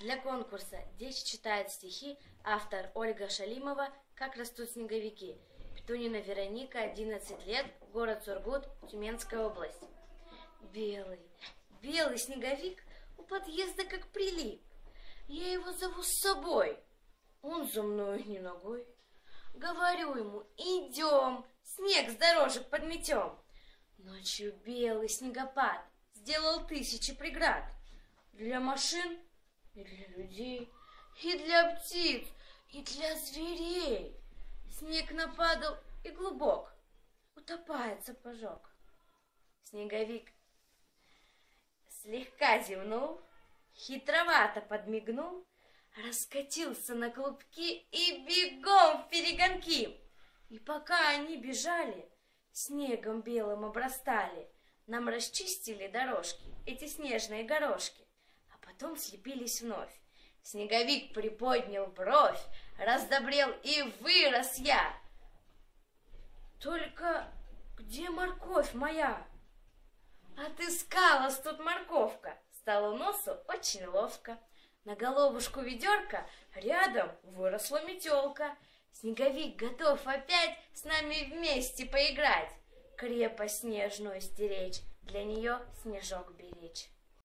Для конкурса «Дети читают стихи» автор Ольга Шалимова «Как растут снеговики». Петунина Вероника, 11 лет, город Сургут, Тюменская область. Белый, белый снеговик у подъезда как прилип. Я его зову с собой, он за мною не ногой. Говорю ему: идем, снег с дорожек подметем. Ночью белый снегопад сделал тысячи преград. Для машин и для людей, и для птиц, и для зверей. Снег нападал и глубок, утопает сапожок. Снеговик слегка зевнул, хитровато подмигнул, раскатился на клубки и бегом в перегонки. И пока они бежали, снегом белым обрастали, нам расчистили дорожки эти снежные горошки, а потом слепились вновь. Снеговик приподнял бровь, раздобрел и вырос я. Только где морковь моя? Отыскалась тут морковка, стало носу очень ловко. На головушку ведерка рядом выросла метелка. Снеговик готов опять с нами вместе поиграть, крепость снежную стеречь, для нее снежок беречь.